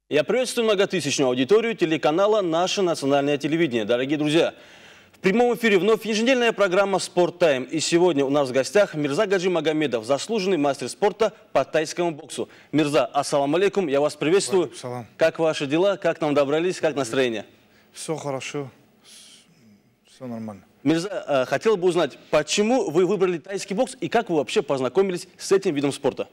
Я приветствую многотысячную аудиторию телеканала «Наше национальное телевидение». Дорогие друзья, в прямом эфире вновь еженедельная программа «Спорт Тайм». И сегодня у нас в гостях Мирза Гаджи Магомедов, заслуженный мастер спорта по тайскому боксу. Мирза, ассаламу алейкум, я вас приветствую. Как ваши дела, как нам добрались, как настроение? Все хорошо, все нормально. Мирза, хотел бы узнать, почему вы выбрали тайский бокс и как вы вообще познакомились с этим видом спорта?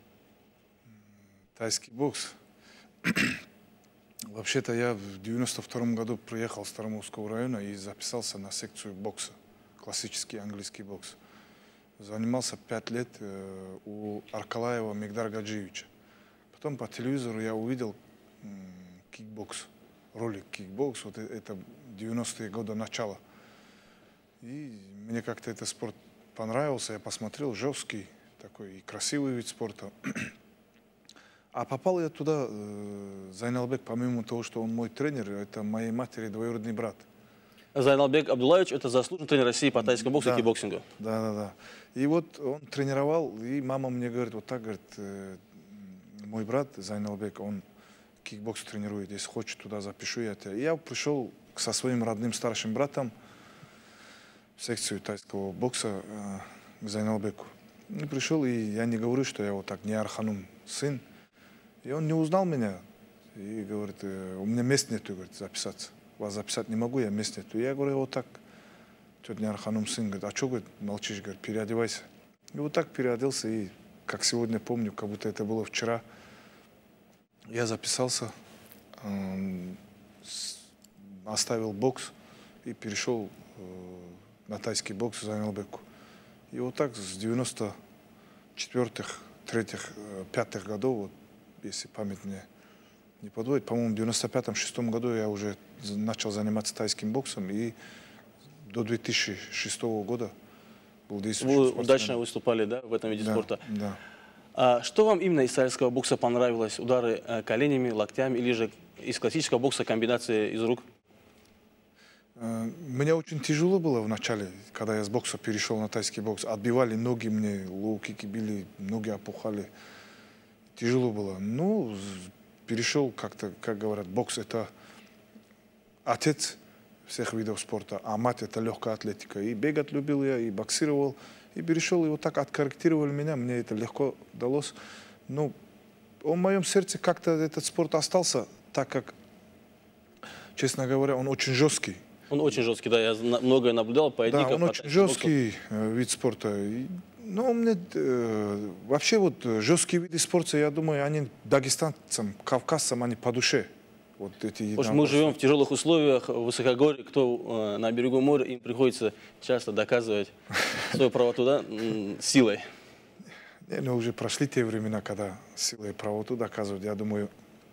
Тайский бокс. Вообще-то я в 92 году приехал с Тарамовского района и записался на секцию бокса, классический английский бокс. Занимался 5 лет у Аркалаева Мегдара Гаджиевича. Потом по телевизору я увидел кикбокс, ролик кикбокс, вот это 90-е годы начала. И мне как-то этот спорт понравился, я посмотрел, жесткий такой и красивый вид спорта. А попал я туда, Зайналбек, помимо того, что он мой тренер, это моей матери двоюродный брат. Зайналбек Абдуллаевич – это заслуженный тренер России по тайскому боксу и кикбоксингу. Да. И вот он тренировал, и мама мне говорит, вот так, говорит, мой брат Зайналбек, он кикбокс тренирует, если хочешь, туда запишу я тебя. И я пришел со своим родным старшим братом в секцию тайского бокса к Зайналбеку. И пришел, и я не говорю, что я вот так не Арханум сын. И он не узнал меня и говорит, у меня мест нету, говорит, записаться. Вас записать не могу, я мест нету. Я говорю, вот так, тетя Арханум сын, говорит, а что, говорит, молчишь, говорит, переодевайся. И вот так переоделся, и как сегодня помню, как будто это было вчера, я записался, оставил бокс и перешел на тайский бокс Зайналбеку. И вот так с 94-х, 3-х, 5-х годов, вот, если память мне не подводит, по-моему, в 95-6 году я уже начал заниматься тайским боксом, и до 2006 года был действующим спортсменом. Вы удачно выступали, да, в этом виде спорта? Да. А что вам именно из тайского бокса понравилось? Удары коленями, локтями или же из классического бокса комбинация из рук? Мне очень тяжело было в начале, когда я с бокса перешел на тайский бокс. Отбивали ноги мне, лоу-кики били, ноги опухали. Тяжело было. Ну, перешел как-то, как говорят, бокс это отец всех видов спорта, а мать это легкая атлетика. И бегать любил я, и боксировал, и перешел, и вот так откорректировали меня, мне это легко удалось. Но в моем сердце как-то этот спорт остался, так как, честно говоря, он очень жесткий. Он очень жесткий, да, я многое наблюдал, поединков. Да, он очень жесткий вид спорта. Ну, мне вообще вот жесткие виды спорта, я думаю, они дагестанцам, кавказцам, они по душе. Вот эти. Мы живем в тяжелых условиях, в высокогорье, кто на берегу моря, им приходится часто доказывать свою правоту, да, силой. Не, ну уже прошли те времена, когда силой и правоту доказывают. Я думаю,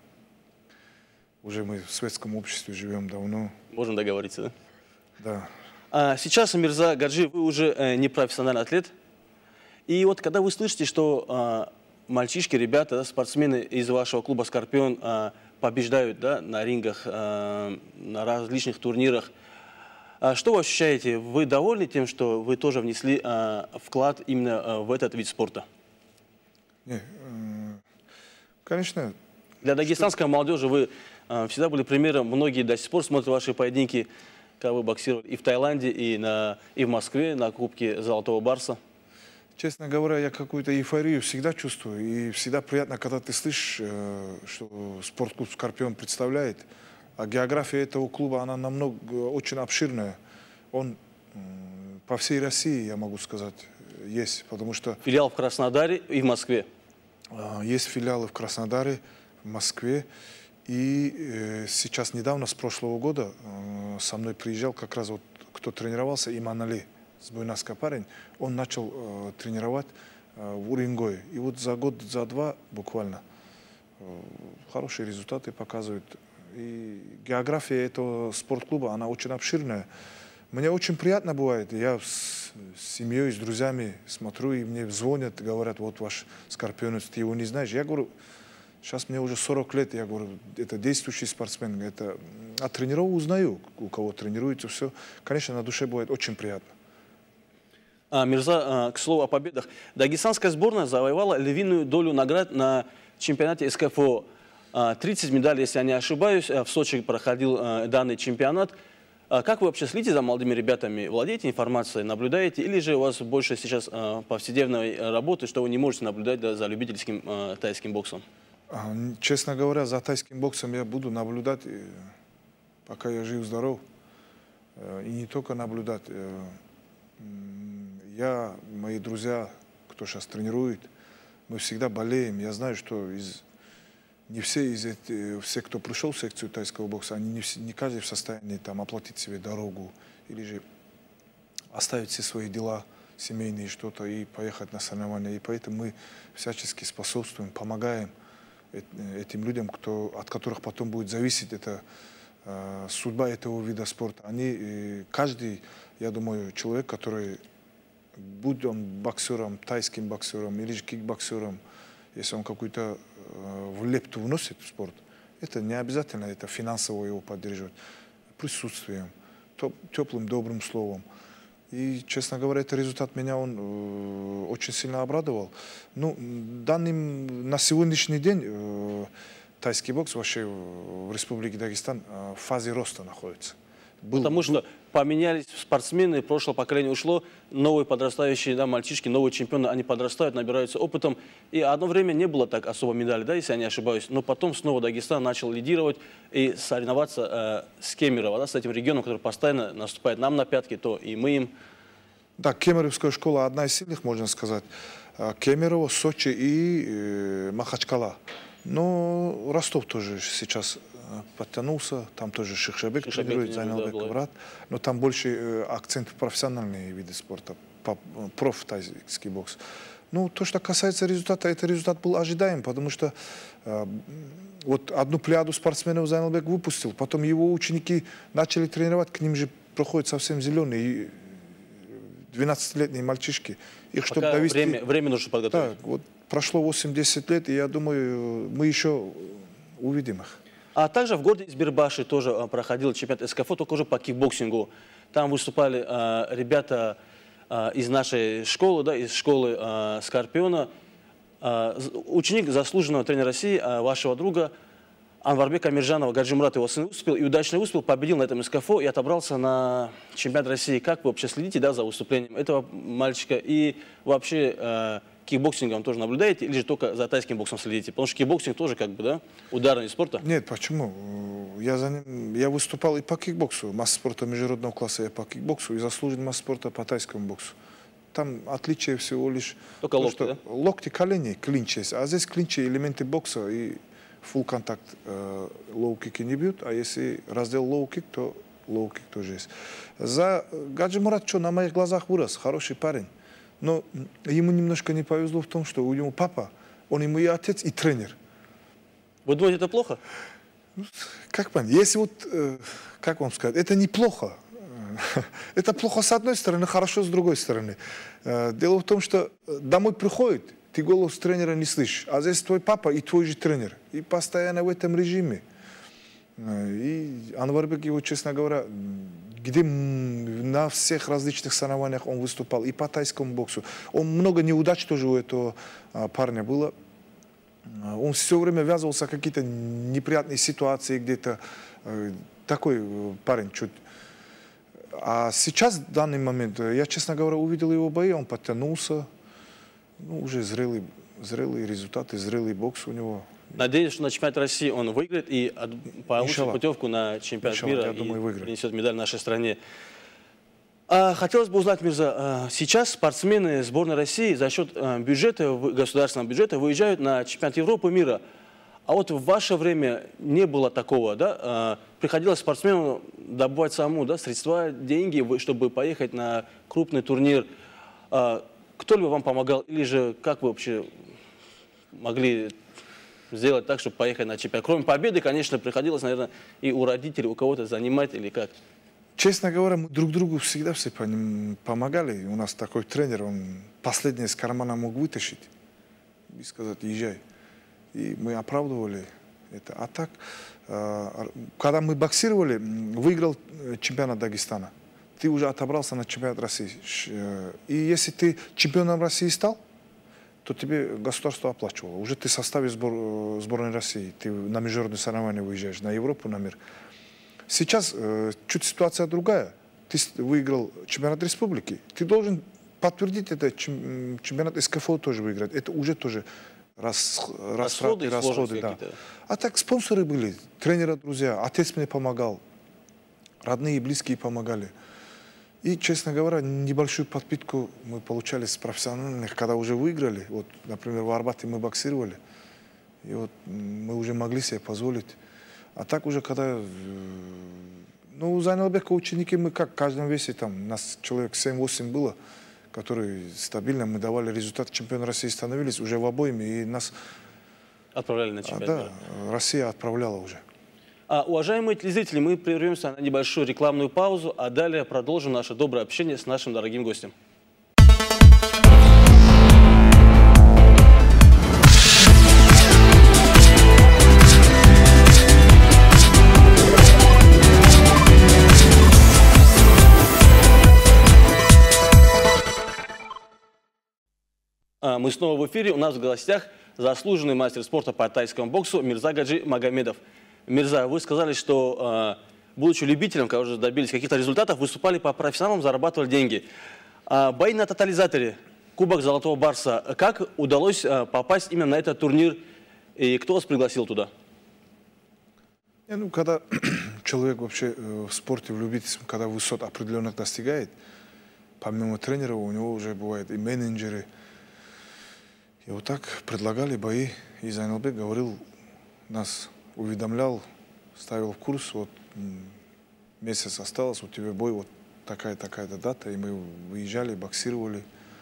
уже мы в светском обществе живем давно. Можем договориться, да? Да. Сейчас, Мирза Гаджи, вы уже не профессиональный атлет. И вот когда вы слышите, что мальчишки, ребята, спортсмены из вашего клуба «Скорпион» побеждают, да, на рингах, на различных турнирах, что вы ощущаете? Вы довольны тем, что вы тоже внесли вклад именно в этот вид спорта? Не, конечно. Для дагестанской молодежи вы всегда были примером. Многие до сих пор смотрят ваши поединки, как вы боксировали и в Таиланде, и в Москве на Кубке Золотого Барса. Честно говоря, я какую-то эйфорию всегда чувствую. И всегда приятно, когда ты слышишь, что спортклуб «Скорпион» представляет. А география этого клуба, она очень обширная. Он по всей России, я могу сказать, есть. Потому что филиал в Краснодаре и в Москве. Есть филиалы в Краснодаре, в Москве. И сейчас недавно, с прошлого года, со мной приезжал как раз вот кто тренировался, Иман Али. С Буйнаска парень, он начал тренировать в Уренгое. И вот за год, за два буквально хорошие результаты показывают. И география этого спортклуба, она очень обширная. Мне очень приятно бывает. Я с семьей, с друзьями смотрю, и мне звонят, говорят, вот ваш Скорпионец, ты его не знаешь. Я говорю, сейчас мне уже 40 лет, я говорю, это действующий спортсмен. А тренеров узнаю, у кого тренируется, все. Конечно, на душе бывает очень приятно. Мирза, к слову о победах. Дагестанская сборная завоевала львиную долю наград на чемпионате СКФО. 30 медалей, если я не ошибаюсь. В Сочи проходил данный чемпионат. Как вы вообще следите за молодыми ребятами? Владеете информацией, наблюдаете? Или же у вас больше сейчас повседневной работы, что вы не можете наблюдать за любительским тайским боксом? Честно говоря, за тайским боксом я буду наблюдать, пока я жив-здоров. И не только наблюдать. Мои друзья, кто сейчас тренирует, мы всегда болеем. Я знаю, что не все, кто пришел в секцию тайского бокса, они не каждый в состоянии там оплатить себе дорогу или же оставить все свои дела семейные что-то и поехать на соревнования. И поэтому мы всячески способствуем, помогаем этим людям, от которых потом будет зависеть судьба этого вида спорта. Каждый, я думаю, человек, который, будь он боксером, тайским боксером или же кикбоксером, если он какую-то лепту вносит в спорт, это не обязательно это финансово его поддерживать, присутствием, теплым, добрым словом. И, честно говоря, этот результат меня очень сильно обрадовал. Ну, на сегодняшний день тайский бокс вообще в Республике Дагестан в фазе роста находится. Потому что поменялись спортсмены, прошлое поколение ушло, новые подрастающие мальчишки, новые чемпионы, они подрастают, набираются опытом. И одно время не было так особо медалей, да, если я не ошибаюсь. Но потом снова Дагестан начал лидировать и соревноваться с Кемерово, да, с этим регионом, который постоянно наступает нам на пятки, то и мы им. Да, Кемеровская школа одна из сильных, можно сказать. Кемерово, Сочи и Махачкала. Но Ростов тоже сейчас подтянулся, там тоже Шихшабек тренирует, Зайналбек брат, но там больше акцент в профессиональные виды спорта, профтайский бокс. Ну, то, что касается результата, этот результат был ожидаем, потому что вот одну плеяду спортсменов Зайналбек выпустил, потом его ученики начали тренировать, к ним же проходят совсем зеленые, 12-летние мальчишки. Их, чтобы довести... время нужно подготовить. Да, вот прошло 8-10 лет, и я думаю, мы еще увидим их. А также в городе Избербаши тоже проходил чемпионат СКФО, только уже по кикбоксингу. Там выступали ребята из нашей школы, да, из школы Скорпиона. Ученик заслуженного тренера России, вашего друга Анварбека Амиржанова, Гаджимурат, его сын, выступил и удачно выступил, победил на этом СКФО и отобрался на чемпионат России. Как вы вообще следите, да, за выступлением этого мальчика? И вообще кикбоксингом тоже наблюдаете или же только за тайским боксом следите? Потому что кикбоксинг тоже как бы, да, ударный вид спорта. Нет, почему? Я выступал и по кикбоксу, масса спорта международного класса я по кикбоксу, и заслуженный масса спорта по тайскому боксу. Там отличие всего лишь... Только локти, да? Локти, колени, клинч есть. А здесь клинчи, элементы бокса и фулл контакт лоу-кики не бьют, а если раздел лоу-кик, то лоу-кик тоже есть. За Гаджимурат, что на моих глазах вырос, хороший парень. Но ему немножко не повезло в том, что у него папа, он ему и отец, и тренер. Вы думаете, это плохо? Как понять? Если вот, как вам сказать, это неплохо. Это плохо с одной стороны, хорошо с другой стороны. Дело в том, что домой приходит, ты голос тренера не слышишь, а здесь твой папа и твой же тренер. И постоянно в этом режиме. И Анварбек его, честно говоря, где на всех различных соревнованиях он выступал, и по тайскому боксу. Много неудач тоже у этого парня было. Он все время ввязывался в какие-то неприятные ситуации где-то. Такой парень чуть. А сейчас, в данный момент, я, честно говоря, увидел его бои, он подтянулся. Ну, уже зрелые результаты, зрелый бокс у него. Надеюсь, что на чемпионате России он выиграет и получит путевку на чемпионат мира и принесет медаль нашей стране. Хотелось бы узнать, Мирза, сейчас спортсмены сборной России за счет государственного бюджета выезжают на чемпионат Европы, мира. А вот в ваше время не было такого, да? Приходилось спортсмену добывать самому, да, средства, деньги, чтобы поехать на крупный турнир. Кто ли вам помогал? Или же как вы вообще могли сделать так, чтобы поехать на чемпионат? Кроме победы, конечно, приходилось, наверное, и у родителей, у кого-то занимать или как? Честно говоря, мы друг другу всегда все помогали. У нас такой тренер, он последнее из кармана мог вытащить и сказать, езжай. И мы оправдывали это. А так, когда мы боксировали, выиграл чемпионат Дагестана. Ты уже отобрался на чемпионат России. И если ты чемпионом России стал, то тебе государство оплачивало. Уже ты в составе сборной России, ты на международные соревнования выезжаешь, на Европу, на мир. Сейчас чуть ситуация другая. Ты выиграл чемпионат республики, ты должен подтвердить это, чемпионат СКФО тоже выиграть. Это уже тоже расходы, да. А так спонсоры были, тренеры, друзья, отец мне помогал, родные и близкие помогали. И, честно говоря, небольшую подпитку мы получали с профессиональных, когда уже выиграли. Вот, например, в Арбате мы боксировали, и вот мы уже могли себе позволить. А так уже, когда... Ну, у Зайналбека ученики мы как, в каждом весе, там, нас человек 7-8 было, которые стабильно, мы давали результат, чемпион России становились уже в обоими, и нас... Отправляли на чемпионат. Да, Россия отправляла уже. Уважаемые телезрители, мы прервемся на небольшую рекламную паузу, а далее продолжим наше доброе общение с нашим дорогим гостем. Мы снова в эфире. У нас в гостях заслуженный мастер спорта по тайскому боксу Мирза Гаджи Магомедов. Мирза, вы сказали, что, будучи любителем, когда уже добились каких-то результатов, выступали по профессионалам, зарабатывали деньги. Бои на тотализаторе, Кубок Золотого Барса. Как удалось попасть именно на этот турнир и кто вас пригласил туда? Ну, когда человек вообще в спорте, в любительстве, когда высот определенных достигает, помимо тренера, у него уже бывают и менеджеры. И вот так предлагали бои. И Зайналбек говорил, нас уведомлял, ставил в курс, вот месяц осталось, у тебя бой, вот такая-такая-то дата, и мы выезжали, боксировали.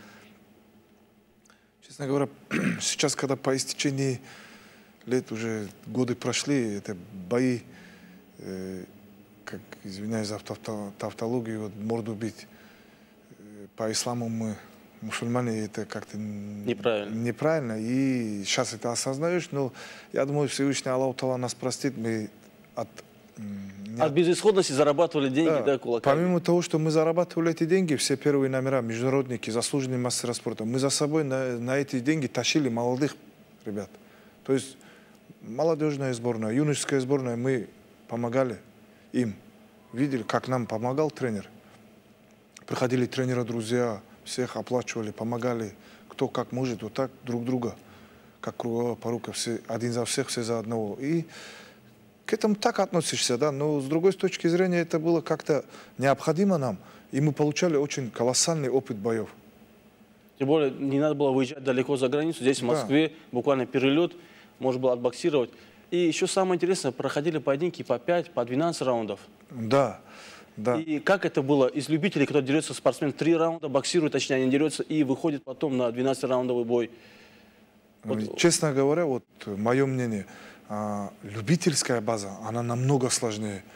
Честно говоря, сейчас, когда по истечении лет уже годы прошли, это бои, как, извиняюсь за тавтологию, вот, морду бить. По исламу мы, мусульмане, это как-то неправильно. И сейчас это осознаешь, но я думаю, Всевышний Аллах Таала нас простит, мы от безысходности зарабатывали деньги, да, кулаками. Помимо того, что мы зарабатывали эти деньги, все первые номера, международники, заслуженные мастера спорта, мы за собой на эти деньги тащили молодых ребят. То есть молодежная сборная, юношеская сборная, мы помогали им. Видели, как нам помогал тренер. Приходили тренеры, друзья, всех оплачивали, помогали, кто как может, вот так друг друга, как круговая порука, все, один за всех, все за одного. И к этому так относишься, да, но с другой точки зрения это было как-то необходимо нам, и мы получали очень колоссальный опыт боев. Тем более не надо было выезжать далеко за границу, здесь в Москве буквально перелет, можно было отбоксировать. И еще самое интересное, проходили поединки по 5, по 12 раундов. Да. Да. И как это было из любителей, кто дерется, спортсмен 3 раунда, боксирует, точнее, они дерется и выходит потом на 12-раундовый бой? Вот. Честно говоря, вот мое мнение, любительская база, она намного сложнее.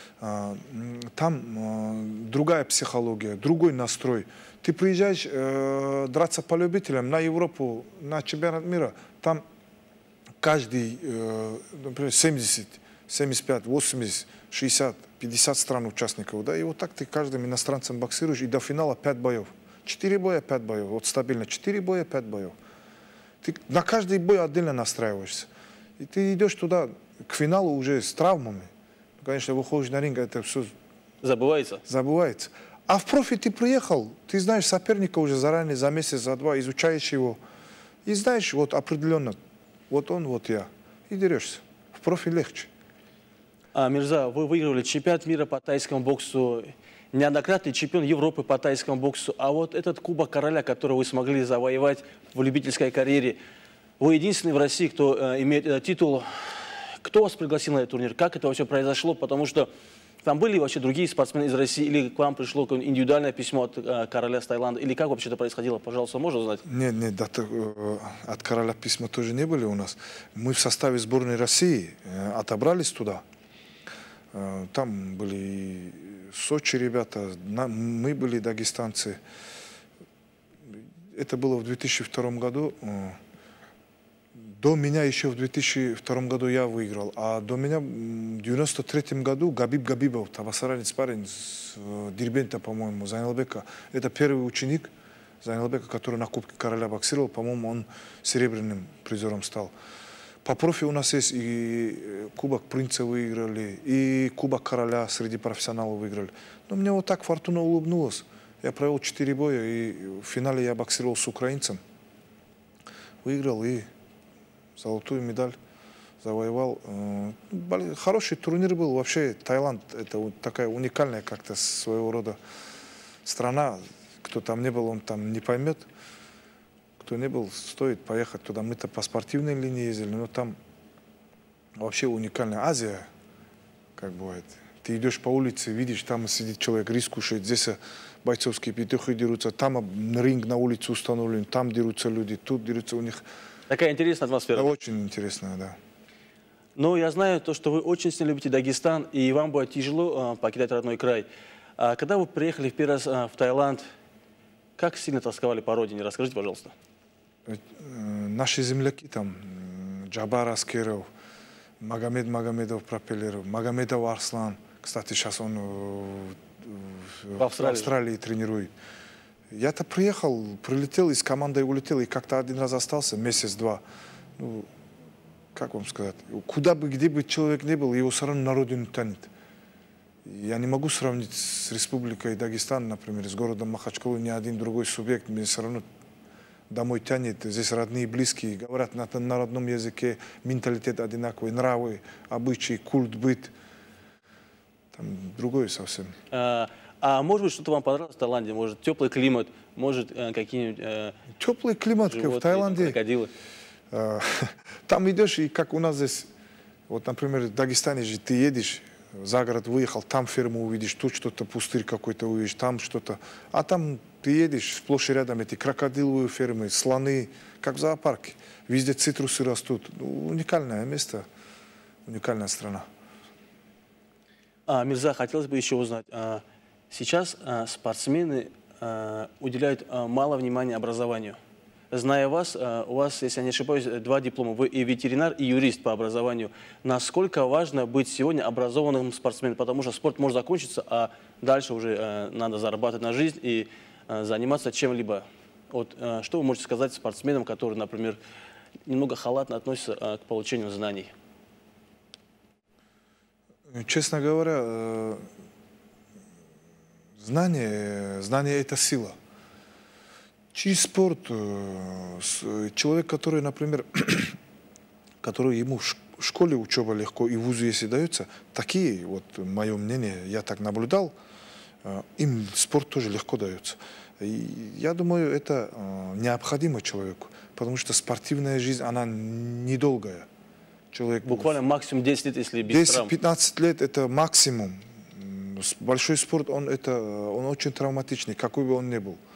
Там другая психология, другой настрой. Ты приезжаешь драться по любителям на Европу, на чемпионат мира, там каждый, например, 70, 75, 80, 60, 50 стран участников, да, и вот так ты каждым иностранцем боксируешь, и до финала 5 боев. 4 боя, 5 боев, вот стабильно, 4 боя, 5 боев. Ты на каждый бой отдельно настраиваешься. И ты идешь туда, к финалу уже с травмами. Конечно, выходишь на ринг, это все... Забывается? Забывается. А в профи ты приехал, ты знаешь соперника уже заранее, за месяц, за два, изучаешь его. И знаешь, вот определенно, вот он, вот я. И дерешься. В профи легче. Мирза, вы выигрывали чемпионат мира по тайскому боксу, неоднократный чемпион Европы по тайскому боксу. А вот этот Кубок Короля, который вы смогли завоевать в любительской карьере, вы единственный в России, кто имеет этот титул. Кто вас пригласил на этот турнир? Как это вообще произошло? Потому что там были вообще другие спортсмены из России? Или к вам пришло индивидуальное письмо от короля с Таиланда? Или как вообще это происходило? Пожалуйста, можно узнать? Нет, от короля письма тоже не были у нас. Мы в составе сборной России отобрались туда. Там были и Сочи ребята, мы были дагестанцы. Это было в 2002 году. До меня еще в 2002 году я выиграл. А до меня в 1993 году Габиб Габибов, табасаранец парень с Дербента, по-моему, Зайналбека. Это первый ученик Зайналбека, который на Кубке Короля боксировал, по-моему, он серебряным призером стал. По профи у нас есть и Кубок Принца выиграли, и Кубок Короля среди профессионалов выиграли. Но мне вот так фортуна улыбнулась. Я провел 4 боя, и в финале я боксировал с украинцем. Выиграл и золотую медаль завоевал. Хороший турнир был. Вообще Таиланд — это вот такая уникальная как-то своего рода страна. Кто там не был, он там не поймет. Кто не был, стоит поехать туда. Мы-то по спортивной линии ездили, но там вообще уникальная Азия, как бывает. Ты идешь по улице, видишь, там сидит человек, рис кушает, здесь бойцовские петухи дерутся, там ринг на улице установлен, там дерутся люди, тут дерутся у них. Такая интересная атмосфера. Да, очень интересная, да. Но я знаю, то, что вы очень сильно любите Дагестан, и вам будет тяжело покидать родной край. А когда вы приехали в первый раз в Таиланд, как сильно тосковали по родине? Расскажите, пожалуйста. Наши земляки там, Джабар Аскеров, Магомед Магомедов пропеллеров, Магомедов Арслан, кстати, сейчас он в Австралии тренирует. Я-то приехал, прилетел и с командой улетел, и как-то один раз остался, месяц-два. Ну, как вам сказать, куда бы, где бы человек не был, его все равно на родину тянет. Я не могу сравнить с республикой Дагестан, например, с городом Махачкалу, ни один другой субъект, мне все равно домой тянет. Здесь родные, близкие, говорят на родном языке, менталитет одинаковый, нравы, обычаи, культ, быт. Там другое совсем. А может быть, что-то вам понравилось в Таиланде? Может, теплый климат, может, какие-нибудь теплый климат, как в Таиланде. Крокодилы? Там идешь, и как у нас здесь, вот, например, в Дагестане же ты едешь, за город выехал, там ферму увидишь, тут что-то, пустырь какой-то увидишь, там что-то. А там ты едешь, сплошь и рядом эти крокодиловые фермы, слоны, как в зоопарке. Везде цитрусы растут. Уникальное место, уникальная страна. Мирза, хотелось бы еще узнать. Сейчас спортсмены уделяют мало внимания образованию. Зная вас, у вас, если я не ошибаюсь, 2 диплома. Вы и ветеринар, и юрист по образованию. Насколько важно быть сегодня образованным спортсменом? Потому что спорт может закончиться, а дальше уже надо зарабатывать на жизнь и заниматься чем-либо. Вот, что вы можете сказать спортсменам, которые, например, немного халатно относятся к получению знаний? Честно говоря, знание – это сила. Через спорт человек, который, например, который ему в школе учеба легко и в вузе, если дается, такие, вот мое мнение, я так наблюдал, им спорт тоже легко дается. И я думаю, это необходимо человеку, потому что спортивная жизнь, она недолгая. Человек буквально максимум 10 лет, если без травм. 10-15 лет – это максимум. Большой спорт, он очень травматичный, какой бы он ни был.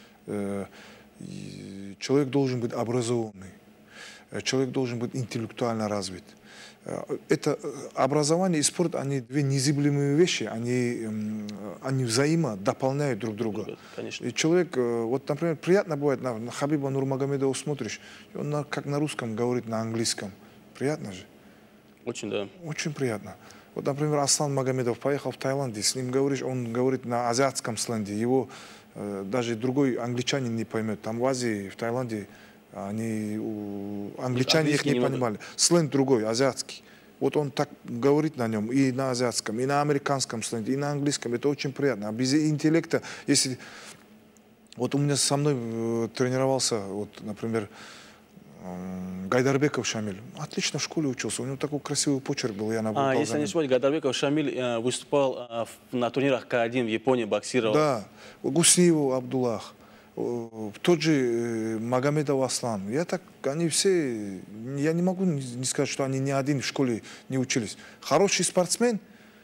Человек должен быть образованный, человек должен быть интеллектуально развит. Это образование и спорт, они две незыблемые вещи, они взаимодополняют друг друга. Конечно. И человек, вот, например, приятно бывает, на Хабиба Нурмагомедова смотришь, он как на русском говорит, на английском. Приятно же? Очень, да. Очень приятно. Вот, например, Аслан Магомедов поехал в Таиланд, с ним говоришь, он говорит на азиатском сленге, его даже другой англичанин не поймет. Там в Азии, в Таиланде, англичане их не понимали. Сленг другой, азиатский. Вот он так говорит на нем и на азиатском, и на американском сленге, и на английском. Это очень приятно. А без интеллекта, если... Вот у меня со мной тренировался, вот, например, Гайдарбеков Шамиль. Отлично в школе учился. У него такой красивый почерк был. Я наблюдал. Если не ошибаюсь, Гайдарбеков Шамиль выступал на турнирах К1 в Японии, боксировал. Да. Гусниев Абдуллах. Тот же Магомедов Аслан. Они все... Я не могу не сказать, что они ни один в школе не учились. Хороший спортсмен.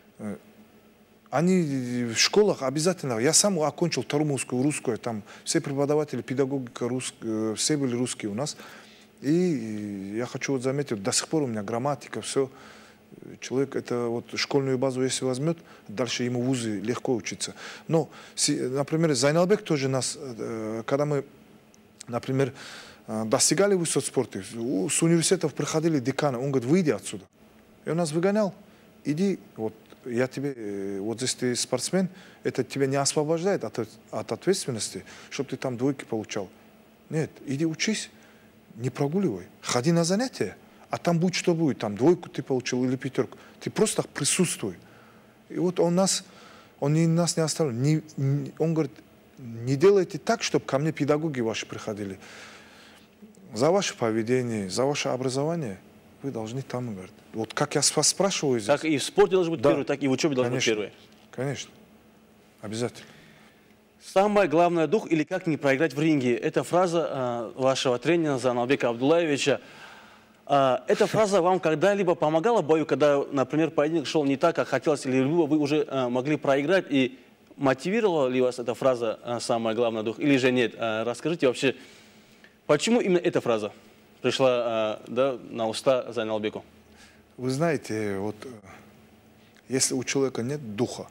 Они в школах обязательно... Я сам окончил русскую. Там все преподаватели, педагогика, все были русские у нас. И я хочу вот заметить, до сих пор у меня грамматика, все. Человек это вот школьную базу, если возьмет, дальше ему в вузы легко учиться. Но, например, Зайналбек тоже нас, когда мы, например, достигали высот спорта, с университетов приходили деканы, он говорит, выйди отсюда. И он нас выгонял, иди, вот, я тебе, вот здесь ты спортсмен, это тебя не освобождает от ответственности, чтобы ты там двойки получал. Нет, иди учись, не прогуливай, ходи на занятия, а там будет что будет, там двойку ты получил или пятерку. Ты просто присутствуй. И вот нас не оставил. Он говорит, не делайте так, чтобы ко мне педагоги ваши приходили. За ваше поведение, за ваше образование вы должны там, говорит. Вот как я вас спрашиваю здесь. Как и в спорте должен быть первый, так и в учебе должен быть первый. Конечно, обязательно. Самое главное дух или как не проиграть в ринге. Это фраза вашего тренера Заналбека Абдуллаевича. Эта фраза вам когда-либо помогала в бою, когда, например, поединок шел не так, как хотелось, или вы уже могли проиграть, и мотивировала ли вас эта фраза «самое главное дух» или же нет? Расскажите вообще, почему именно эта фраза пришла на уста Зайналбеку? Вы знаете, вот если у человека нет духа,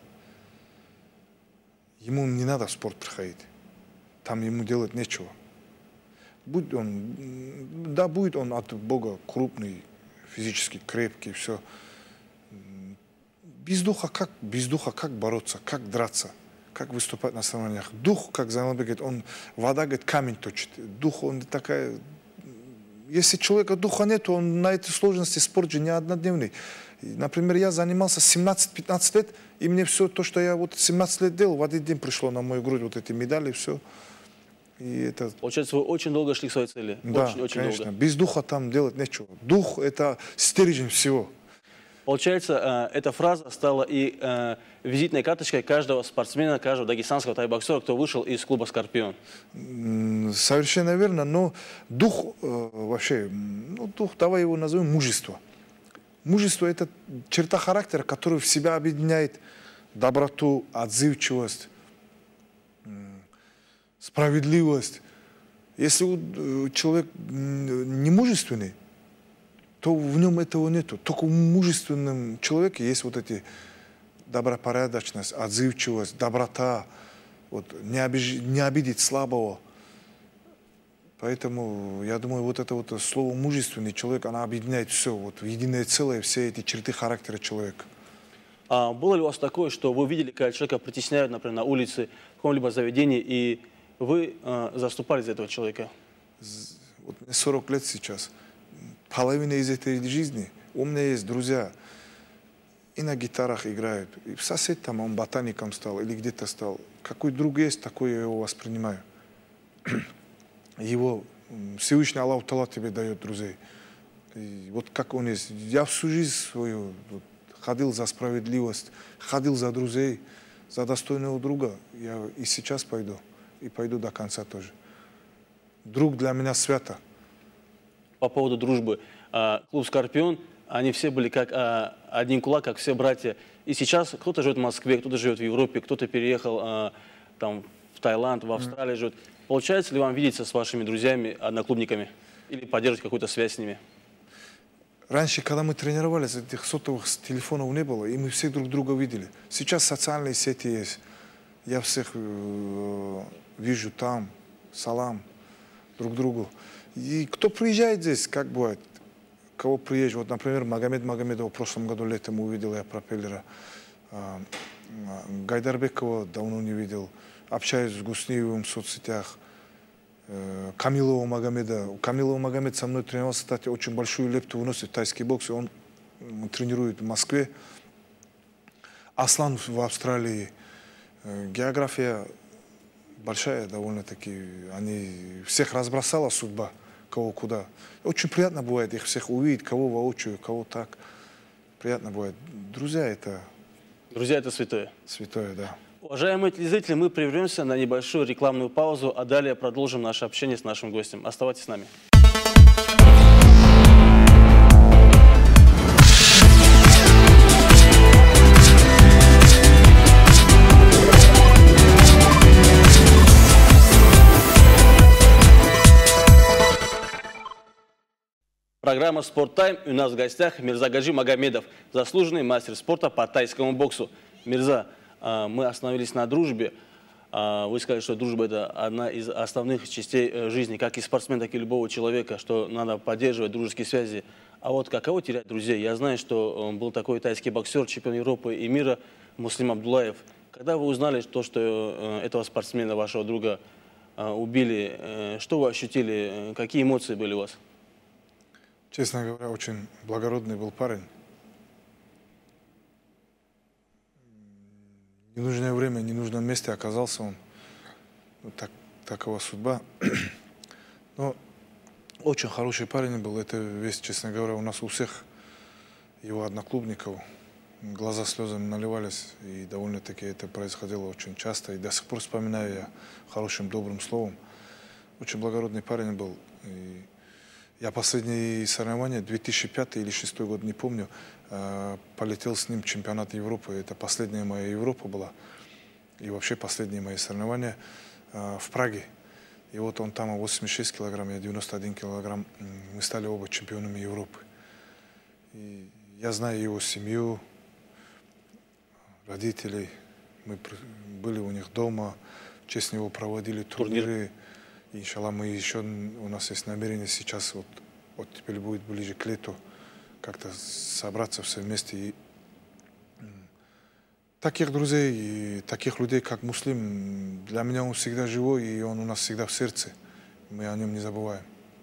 ему не надо в спорт приходить. Там ему делать нечего. Будет он от Бога крупный, физически крепкий, все. Без духа как бороться, как драться, как выступать на соревнованиях. Дух, как Зайналбек говорит, вода, говорит, камень точит. Дух, он такая... Если у человека духа нет, он на этой сложности спорт же не однодневный. Например, я занимался 17-15 лет, и мне все то, что я вот 17 лет делал, в один день пришло на мою грудь вот эти медали, все. И это... Получается, вы очень долго шли к своей цели. Да, очень конечно. Долго. Без духа там делать нечего. Дух – это стержень всего. Получается, эта фраза стала и визитной карточкой каждого спортсмена, каждого дагестанского тайбоксера, кто вышел из клуба «Скорпион». Совершенно верно, но дух вообще, дух, давай его назовем мужество. Мужество – это черта характера, которая в себя объединяет доброту, отзывчивость, справедливость. Если человек не мужественный, то в нем этого нету. Только в мужественном человеке есть вот эти добропорядочность, отзывчивость, доброта, вот, не обидеть слабого. Поэтому, я думаю, вот это вот слово «мужественный человек», оно объединяет все, вот, в единое целое, все эти черты характера человека. А было ли у вас такое, что вы видели, когда человека притесняют, например, на улице, в каком-либо заведении, и вы заступали за этого человека? Вот мне 40 лет сейчас. Половина из этой жизни. У меня есть друзья, и на гитарах играют. И сосед там, он ботаником стал или где-то стал. Какой друг есть, такой я его воспринимаю. Его Всевышний Аллах Таала тебе дает друзей. И вот как он есть. Я всю жизнь свою ходил за справедливость, ходил за друзей, за достойного друга. Я и сейчас пойду. И пойду до конца тоже. Друг для меня свято. По поводу дружбы. Клуб «Скорпион», они все были как один кулак, как все братья. И сейчас кто-то живет в Москве, кто-то живет в Европе, кто-то переехал там, в Таиланд, в Австралию живет. Получается ли вам видеться с вашими друзьями, одноклубниками? Или поддерживать какую-то связь с ними? Раньше, когда мы тренировались, этих сотовых телефонов не было, и мы все друг друга видели. Сейчас социальные сети есть. Я всех вижу там, салам друг другу. И кто приезжает здесь, как бывает, кого приезжает, вот, например, Магомед Магомедов в прошлом году летом увидел я пропеллера, Гайдарбекова давно не видел, общаюсь с Гусниевым в соцсетях, Камилова Магомеда. Камилова Магомед со мной тренировался, кстати, очень большую лепту вносит в тайский бокс, он тренирует в Москве. Аслан в Австралии. География большая довольно-таки, они всех разбросала судьба, кого куда. Очень приятно бывает их всех увидеть, кого воочию, кого так. Приятно бывает. Друзья это... Друзья это святое. Святое, да. Уважаемые телезрители, мы прервемся на небольшую рекламную паузу, а далее продолжим наше общение с нашим гостем. Оставайтесь с нами. Программа «Спорт Тайм». У нас в гостях Мирза Гаджи Магомедов, заслуженный мастер спорта по тайскому боксу. Мирза, мы остановились на дружбе. Вы сказали, что дружба – это одна из основных частей жизни, как и спортсмена, так и любого человека, что надо поддерживать дружеские связи. А вот каково терять друзей? Я знаю, что был такой тайский боксер, чемпион Европы и мира Муслим Абдуллаев. Когда вы узнали, что этого спортсмена, вашего друга, убили, что вы ощутили? Какие эмоции были у вас? Честно говоря, очень благородный был парень. В ненужное время, в ненужном месте оказался он. Вот такова судьба. Но очень хороший парень был. Это весь, честно говоря, у нас у всех его одноклубников глаза слезами наливались. И довольно-таки это происходило очень часто. И до сих пор вспоминаю я хорошим, добрым словом. Очень благородный парень был. И я последние соревнования, 2005 или 2006 год, не помню, полетел с ним в чемпионат Европы. Это последняя моя Европа была. И вообще последние мои соревнования в Праге. И вот он там 86 килограмм, я 91 килограмм. Мы стали оба чемпионами Европы. И я знаю его семью, родителей. Мы были у них дома, в честь него проводили турниры. Иншаллах, мы еще, у нас есть намерение сейчас, вот теперь будет ближе к лету, как-то собраться все вместе. И таких друзей, и таких людей, как Муслим, для меня он всегда живой, и он у нас всегда в сердце. Мы о нем не забываем.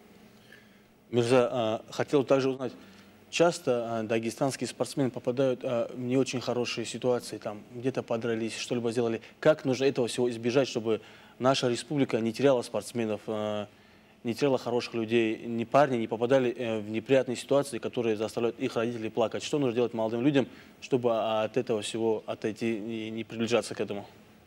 Мирза, хотел также узнать, часто дагестанские спортсмены попадают в не очень хорошие ситуации, там где-то подрались, что-либо сделали. Как нужно этого всего избежать, чтобы наша республика не теряла спортсменов, не теряла хороших людей, ни парни не попадали в неприятные ситуации, которые заставляют их родителей плакать? Что нужно делать молодым людям, чтобы от этого всего отойти и не приближаться к этому?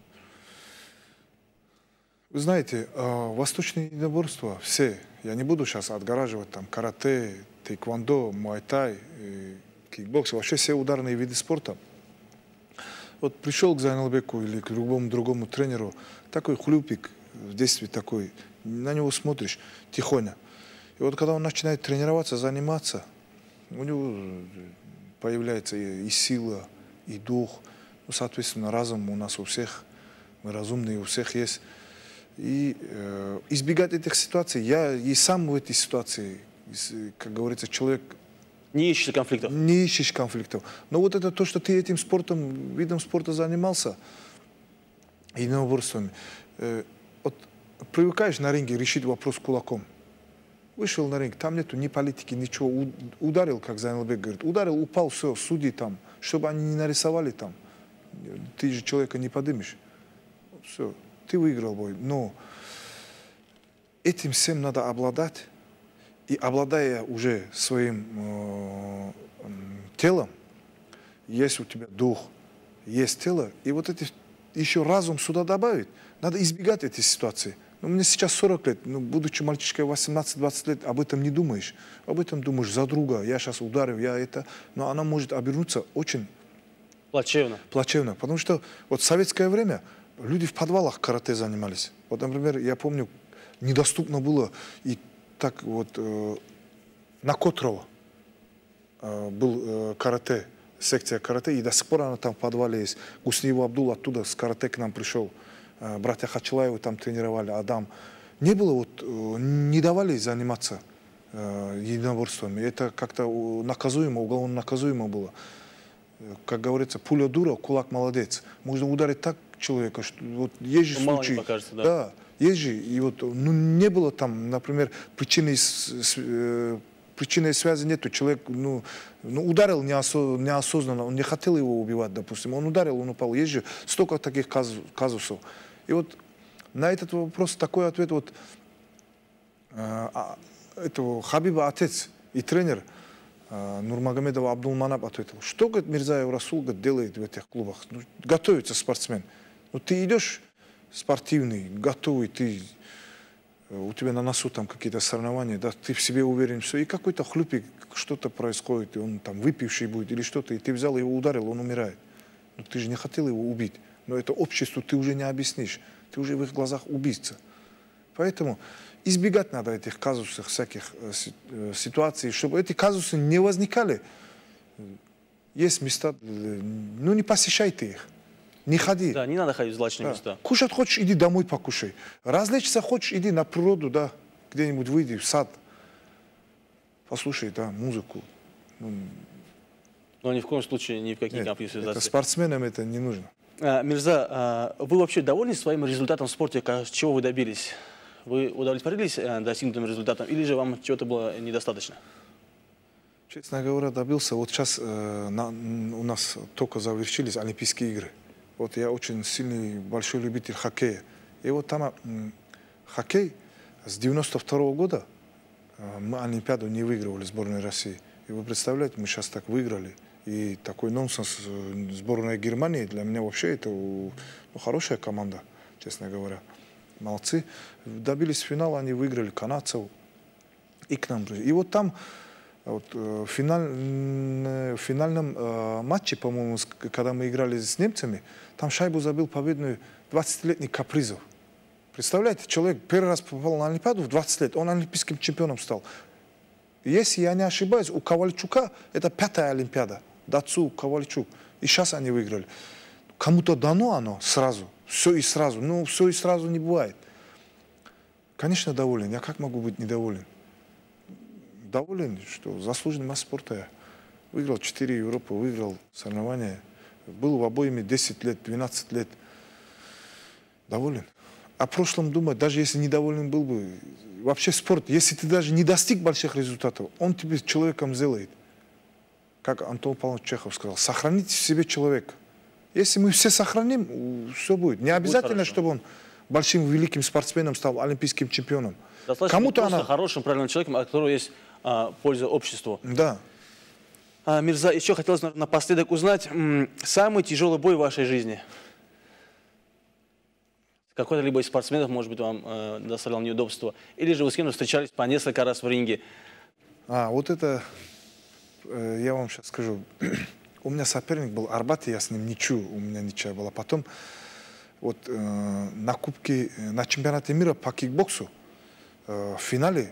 Вы знаете, восточные единоборства, все, я не буду сейчас отгораживать там карате, тэквондо, муай-тай, кикбокс, вообще все ударные виды спорта. Вот пришел к Зайналбеку или к другому тренеру, такой хлюпик в детстве такой, на него смотришь тихоня. И вот когда он начинает тренироваться, заниматься, у него появляется и сила, и дух, ну, соответственно, разум у нас у всех, мы разумные, у всех есть. И избегать этих ситуаций, я и сам в этой ситуации, как говорится, человек... Не ищешь конфликтов? Не ищешь конфликтов. Но вот это то, что ты этим спортом, видом спорта занимался, единоборствами, вот привыкаешь на ринге решить вопрос кулаком. Вышел на ринг, там нету ни политики, ничего. Ударил, как Зайналбек говорит, ударил, упал, все, судьи там, чтобы они не нарисовали там. Ты же человека не подымешь. Все, ты выиграл бой. Но этим всем надо обладать. И обладая уже своим телом, есть у тебя дух, есть тело, и вот это еще разум сюда добавить, надо избегать этой ситуации. Ну, мне сейчас 40 лет, ну, будучи мальчишкой 18-20 лет, об этом не думаешь. Об этом думаешь за друга, я сейчас ударил, я это. Но она может обернуться очень плачевно. Плачевно, потому что вот в советское время люди в подвалах карате занимались. Вот, например, я помню, недоступно было и так вот на Котрова был карате, секция карате, и до сих пор она там в подвале есть. Гусниев Абдул оттуда с карате к нам пришел. Братья Хачилаевы там тренировали, Адам. Не было вот, не давали заниматься единоборствами. Это как-то наказуемо, уголовно наказуемо было. Как говорится, пуля дура, кулак молодец. Можно ударить так человека, что вот есть же случаи. Мало не покажется, да. Да. Есть же, и вот, ну, не было там, например, причинной связи нету. Человек, ну ударил неосознанно, он не хотел его убивать, допустим. Он ударил, он упал. Есть же столько таких казусов. И вот на этот вопрос такой ответ вот этого Хабиба отец и тренер Нурмагомедова Абдулманап ответил. Что, говорит, Мирзаев Расул делает в этих клубах? Ну, готовится спортсмен. Ну, ты идешь спортивный, готовый, у тебя на носу там какие-то соревнования, да, ты в себе уверен, все, и какой-то хлюпик, что-то происходит, и он там выпивший будет или что-то, и ты взял его, ударил, он умирает. Но ты же не хотел его убить. Но это обществу ты уже не объяснишь. Ты уже в их глазах убийца. Поэтому избегать надо этих казусов, всяких ситуаций, чтобы эти казусы не возникали. Есть места, ну не посещайте их. Не ходи. Да, не надо ходить в злачные места. Кушать хочешь, иди домой покушай. Развлечься хочешь, иди на природу, да, где-нибудь выйди в сад. послушай, да, музыку. Но ни в коем случае ни в какие компьютеризации. Спортсменам это не нужно. Мирза, вы вообще довольны своим результатом в спорте? Чего вы добились? Вы удовлетворились достигнутым результатом или же вам чего-то было недостаточно? Честно говоря, добился. Вот сейчас у нас только завершились Олимпийские игры. Вот я очень сильный, большой любитель хоккея. И вот там хоккей с 92-го года мы Олимпиаду не выигрывали, сборной России. И вы представляете, мы сейчас так выиграли. И такой нонсенс сборная Германии, для меня вообще это хорошая команда, честно говоря. Молодцы. Добились финала, они выиграли канадцев и к нам. И вот там вот, в финальном матче, по-моему, когда мы играли с немцами, там шайбу забил победную 20-летний Капризов. Представляете, человек первый раз попал на Олимпиаду в 20 лет, он олимпийским чемпионом стал. Если я не ошибаюсь, у Ковальчука это 5-я Олимпиада. Дацу, Ковальчук. И сейчас они выиграли. Кому-то дано оно сразу. Все и сразу. Но все и сразу не бывает. Конечно, доволен. Я как могу быть недоволен? Доволен, что заслуженный мастер спорта я. Выиграл 4 Европы, выиграл соревнования. Был в обоими 10 лет, 12 лет. Доволен. О прошлом думать, даже если недоволен был бы. Вообще спорт, если ты даже не достиг больших результатов, он тебе человеком сделает. Как Антон Павлович Чехов сказал, сохраните в себе человека. Если мы все сохраним, все будет. Не обязательно, чтобы он большим, великим спортсменом стал, олимпийским чемпионом. Кому-то она хорошим, правильным человеком, от которого есть польза обществу. Да. Мирза, еще хотелось напоследок узнать, самый тяжелый бой в вашей жизни? Какой-то либо из спортсменов, может быть, вам доставлял неудобства? Или же вы с кем-то встречались по несколько раз в ринге? Вот это, я вам сейчас скажу. У меня соперник был Арбат, я с ним ничью, у меня ничья была. Потом вот на кубке, на чемпионате мира по кикбоксу в финале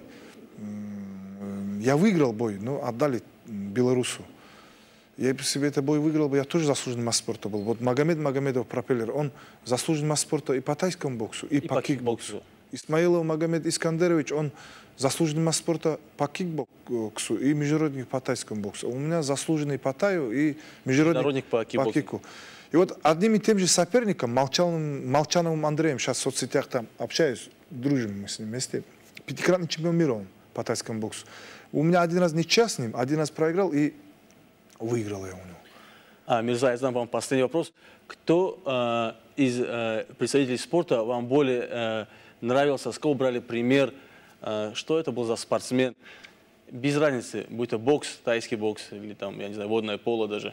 я выиграл бой, но отдали белорусу. Я бы себе этот бой выиграл бы, я тоже заслуженный мастер спорта был. Вот Магомед Магомедов, пропеллер, он заслуженный мастер спорта и по тайскому боксу, и по кикбоксу. Исмаилов Магомед Искандерович, он заслуженный мастер спорта по кикбоксу и международник по тайскому боксу. У меня заслуженный по таю и международник по кику. И вот одним и тем же соперником, Молчановым Андреем, сейчас в соцсетях там общаюсь, дружим мы с ним вместе, 5-кратный чемпион мира он по тайскому боксу. У меня один раз ничья с ним, один раз проиграл и выиграл я у него. Мирза, я задам вам последний вопрос. Кто из представителей спорта вам более нравился, с кого брали пример? Что это был за спортсмен? Без разницы, будь то бокс, тайский бокс или там, я не знаю, водное поло даже.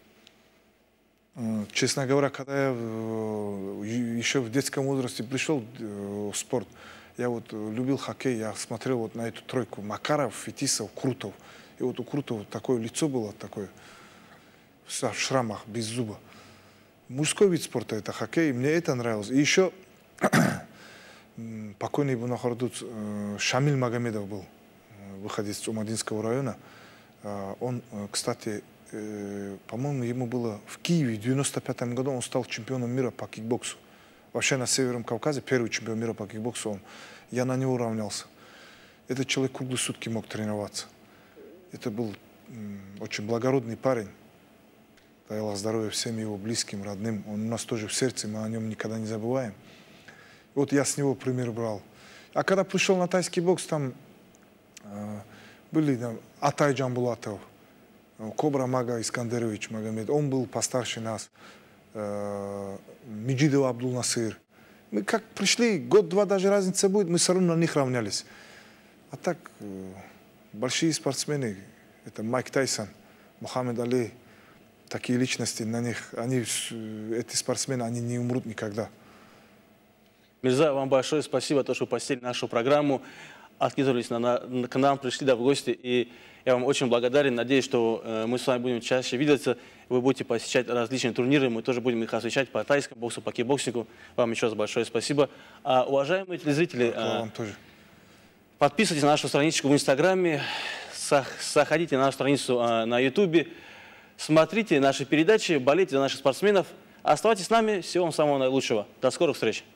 Честно говоря, когда я еще в детском возрасте пришел в спорт, я вот любил хоккей, я смотрел вот на эту тройку: Макаров, Фетисов, Крутов. И вот у Крутова такое лицо было, такое, в шрамах, без зуба. Мужской вид спорта это хоккей, мне это нравилось. И еще покойный Бунахардуц Шамиль Магомедов был, выходец из Умадинского района. Он, кстати, по-моему, ему было в Киеве в 95-м году, он стал чемпионом мира по кикбоксу. Вообще на Северном Кавказе первый чемпион мира по кикбоксу. Я на него равнялся. Этот человек круглые сутки мог тренироваться. Это был очень благородный парень. Дай Аллах здоровья всем его близким, родным. Он у нас тоже в сердце, мы о нем никогда не забываем. Вот я с него пример брал. А когда пришел на тайский бокс, там были Атай Джамбулатов, Кобра Мага Искандерович Магомед. Он был постарше нас. Меджидов Абдул Насыр. Мы как пришли, год-два даже разница будет, мы все равно на них равнялись. А так, большие спортсмены, это Майк Тайсон, Мухаммед Али, такие личности, на них, эти спортсмены, они не умрут никогда. Мирза, вам большое спасибо, то, что посетили нашу программу, откликнулись к нам, пришли в гости, и я вам очень благодарен. Надеюсь, что мы с вами будем чаще видеться, вы будете посещать различные турниры, мы тоже будем их освещать по тайскому боксу, по кикбоксингу. Вам еще раз большое спасибо. Уважаемые телезрители, вам тоже. Подписывайтесь на нашу страничку в Инстаграме, заходите на нашу страницу на Ютубе, смотрите наши передачи, болейте за наших спортсменов. Оставайтесь с нами. Всего вам самого наилучшего. До скорых встреч.